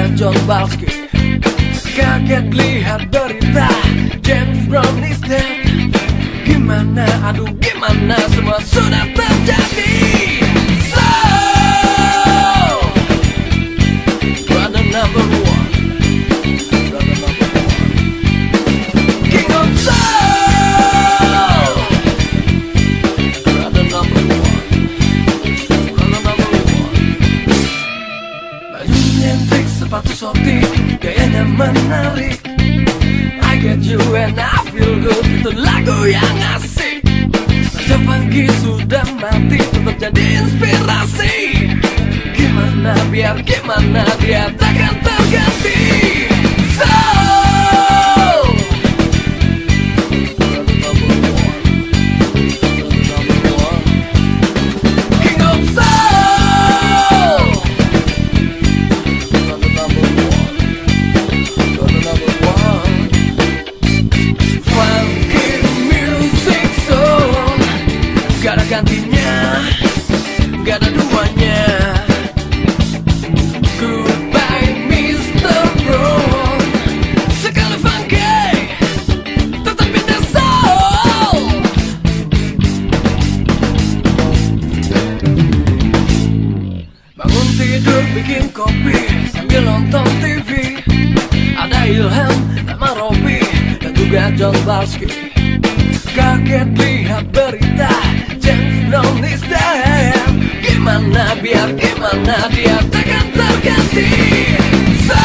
John Balski. Kaget lihat berita James Brown is dead. Gimana, aduh gimana, semua sudah terjadi. So, brother number one, brother number one, king of soul, brother number one, brother number one. Bajunya antik, sepatu sorti, gayanya menarik. I get you and I feel good, itu lagu yang asik. Raja Funky sudah mati, tetap jadi inspirasi. Gimana biar gimana dia takkan terganti. So, brother number one, brother number one, king of soul, brother number one, brother number one. Funky music soul, gak ada gantinya, gak ada duanya. Goodbye Mr. Brown, sekali funky, tetap indah soul. Bangun tidur bikin kopi sambil nonton TV. Ada Ilham, nama Robby, dan juga John Balski. Kaget lihat berita James Brown is dead. Gimana biar gimana dia takkan terganti. So,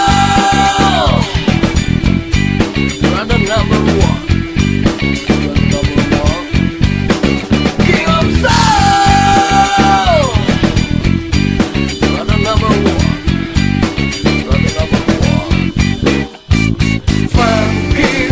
brother number one, brother number one, king of soul, brother number one, brother number one. Funky